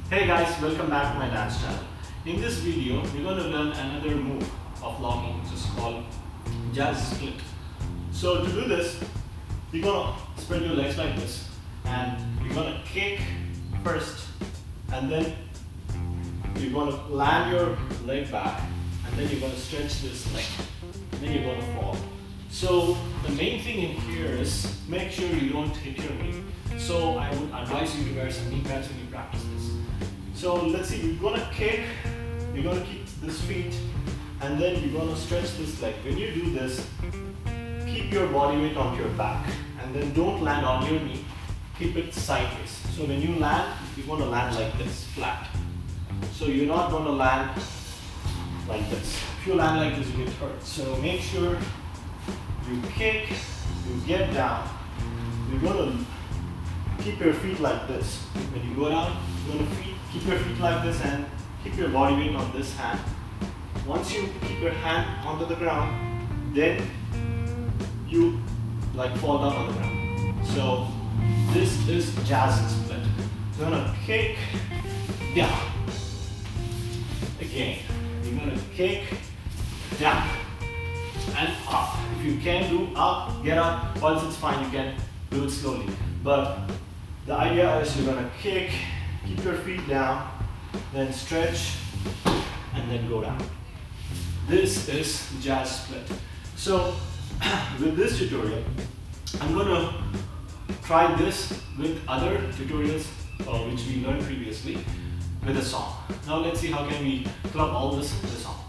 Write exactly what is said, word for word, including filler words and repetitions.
Hey guys, welcome back to my dance channel. In this video, we're going to learn another move of locking, which is called jazz split. So to do this, you're going to spread your legs like this, and you're going to kick first, and then you're going to land your leg back, and then you're going to stretch this leg, and then you're going to fall. So the main thing in here is make sure you don't hit your knee. So I would advise you to wear some knee pads when you practice this. So let's see, you're gonna kick, you're gonna keep this feet, and then you're gonna stretch this leg. When you do this, keep your body weight onto your back, and then don't land on your knee, keep it sideways. So when you land, you're gonna land like this, flat. So you're not gonna land like this. If you land like this, you get hurt. So make sure you kick, you get down, you're gonna keep your feet like this. When you go down, you're gonna feet, keep your feet like this and keep your body weight on this hand. Once you keep your hand onto the ground, then you like fall down on the ground. So this is jazz split. So you're gonna kick down. Again, you're gonna kick down and up. If you can do up, get up. Once it's fine, you can do it slowly. But the idea is you're gonna kick, keep your feet down, then stretch, and then go down. This is jazz split. So with this tutorial, I'm gonna try this with other tutorials uh, which we learned previously with a song. Now let's see how can we club all this with a song.